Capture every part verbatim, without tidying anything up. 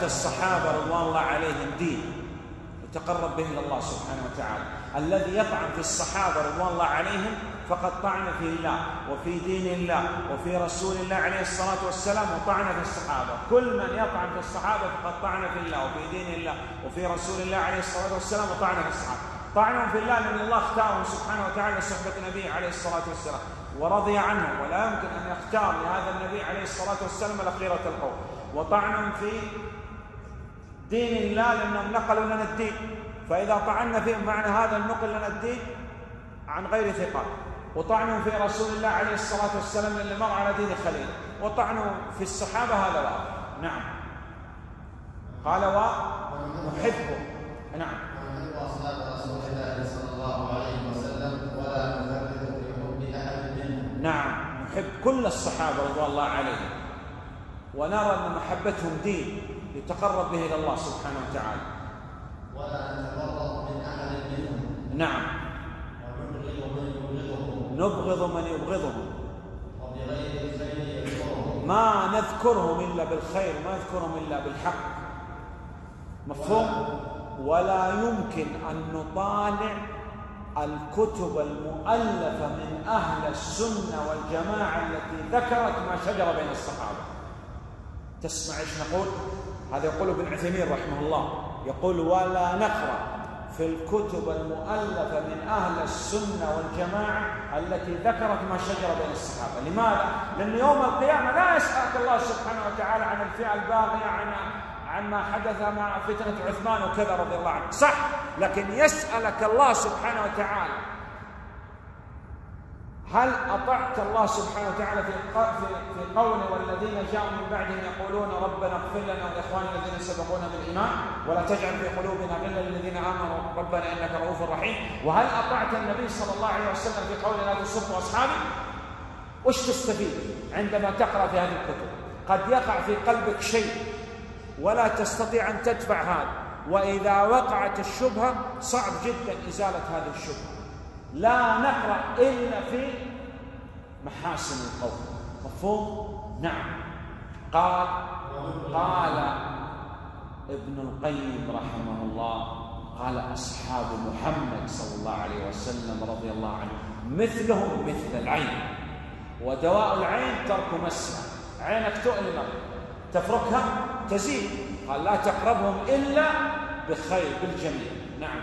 محبة الصحابة رضوان الله عليهم دين يتقرب به إلى الله سبحانه وتعالى. الذي يطعن في الصحابة رضوان الله عليهم فقد طعن في الله وفي دين الله وفي رسول الله عليه الصلاة والسلام وطعن في الصحابة. كل من يطعن في الصحابة فقد طعن في الله وفي دين الله وفي رسول الله عليه الصلاة والسلام وطعن في الصحابة. طعنهم في الله لأن الله اختارهم سبحانه وتعالى لصحبة نبيه عليه الصلاة والسلام ورضي عنهم، ولا يمكن أن يختار لهذا النبي عليه الصلاة والسلام الخيرة القول. وطعنهم في دين الله لأنهم نقلوا لنا الدين، فإذا طعنا فيهم معنى هذا النقل لنا الدين عن غير ثقة. وطعنوا في رسول الله عليه الصلاة والسلام اللي مر على دين خليل. وطعنوا في الصحابة هذا واضح. نعم. قال ونحبه. نعم. ونحب أصحاب رسول الله صلى الله عليه وسلم ولا نفرط في حب أحد منهم. نعم، نحب كل الصحابة رضوان الله عليهم، ونرى أن محبتهم دين يتقرب به إلى الله سبحانه وتعالى. ولا نتفرط من أحد منهم. نعم. ونبغض من يبغضهم. نبغض من يبغضهم. وبغير الخير يذكرهم. ما نذكرهم إلا بالخير، ما نذكرهم إلا بالحق. مفهوم؟ ولا يمكن أن نطالع الكتب المؤلفة من أهل السنة والجماعة التي ذكرت ما شجر بين الصحابة. تسمع إيش نقول؟ هذا يقول ابن عثيمين رحمه الله، يقول ولا نقرأ في الكتب المؤلفة من أهل السنة والجماعة التي ذكرت ما شجر بين الصحابة. لماذا؟ لأن يوم القيامة لا يسألك الله سبحانه وتعالى عن الفئة الباغية، عن عن ما حدث مع فتنة عثمان وكذا رضي الله عنه، صح، لكن يسألك الله سبحانه وتعالى هل أطعت الله سبحانه وتعالى في في قوله والذين جاءوا من بعدهم يقولون ربنا اغفر لنا ولإخواننا الذين سبقونا بالإيمان ولا تجعل في قلوبنا غلا للذين آمنوا ربنا إنك رؤوف رحيم. وهل أطعت النبي صلى الله عليه وسلم في قوله لا تسبوا أصحابي؟ وش تستفيد عندما تقرأ في هذه الكتب؟ قد يقع في قلبك شيء ولا تستطيع أن تدفع هذا، وإذا وقعت الشبهة صعب جدا إزالة هذه الشبهة. لا نقرأ إلا في محاسن القول. مفهوم؟ نعم. قال قال ابن القيم رحمه الله قال أصحاب محمد صلى الله عليه وسلم رضي الله عنه مثلهم مثل العين، ودواء العين ترك مسها. عينك تؤلمك تفركها تزيد، قال لا تقربهم إلا بخير بالجميل. نعم.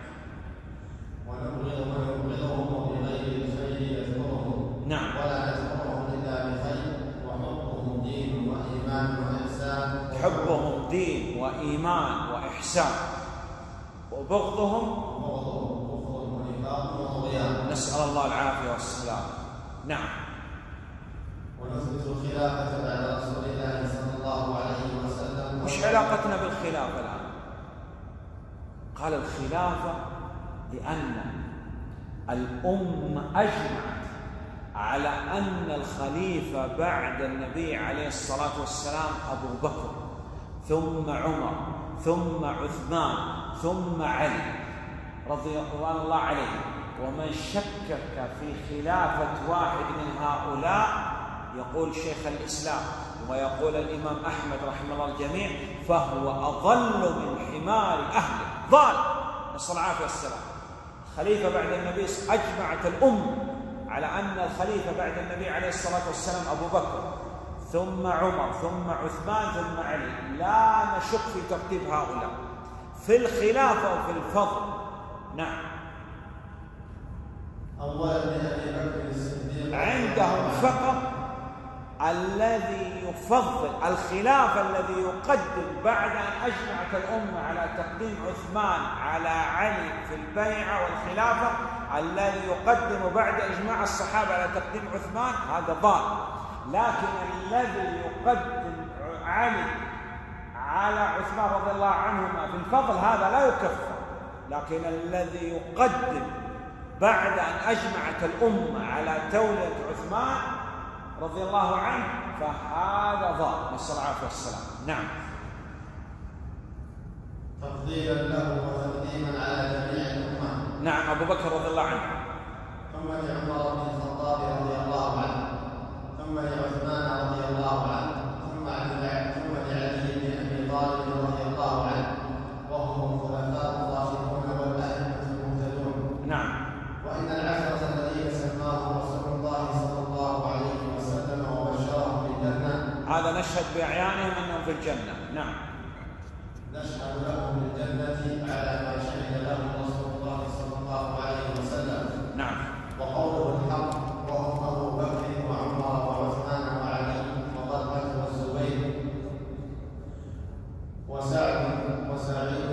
ونبغض من يبغضهم وبغير الخير يذكرهم. نعم. ولا نذكرهم إلا بخير. وحبهم دين وإيمان وإحسان. حبهم دين وإيمان وإحسان، وبغضهم وبغضهم كفر ونفاق وطغيان. نسأل الله العافية والسلام. نعم. ونثبت الخلافة بعد رسول الله صلى الله عليه وسلم. وش علاقتنا بالخلافة الآن؟ قال الخلافة لأن الأمة أجمعت على أن الخليفة بعد النبي عليه الصلاة والسلام أبو بكر ثم عمر ثم عثمان ثم علي رضي الله عنهم. ومن شكك في خلافة واحد من هؤلاء يقول شيخ الإسلام ويقول الإمام أحمد رحمه الله الجميع فهو أضل من حمار أهله، ضال، نسأل الله العافية والسلام. خليفة بعد النبي أجمعت الأمة على أن الخليفة بعد النبي عليه الصلاة والسلام أبو بكر ثم عمر ثم عثمان ثم علي. لا نشك في ترتيب هؤلاء في الخلافة وفي الفضل. نعم. أولا لأبي بكر الصديق عندهم فقط الذي يفضل الخلافة الذي يقدم بعد أن أجمعت الأمة على تقديم عثمان على علي في البيعة والخلافة، الذي يقدم بعد إجماع الصحابة على تقديم عثمان هذا ضال. لكن الذي يقدم علي على عثمان رضي الله عنهما في الفضل هذا لا يكفر. لكن الذي يقدم بعد أن أجمعت الأمة على تولية عثمان رضي الله عنه فهذا ضال، نسأل الله العافية والسلام. نعم. تفضيلا له وتقديما على جميع الأمة. نعم. أبو بكر رضي الله عنه، ثم لعمر بن الخطاب رضي الله عنه، ثم لعثمان رضي الله عنه، ثم لعلي بن أبي طالب نشهد بأعيانهم أنهم في الجنة. نعم. نشهد لهم بالجنة على ما شهد لهم رسول الله صلى الله عليه وسلم. نعم. وقوله الحق وهم أبو بكر وعمر وعثمان وعلي وطلحة والزبير وسعد وسعيد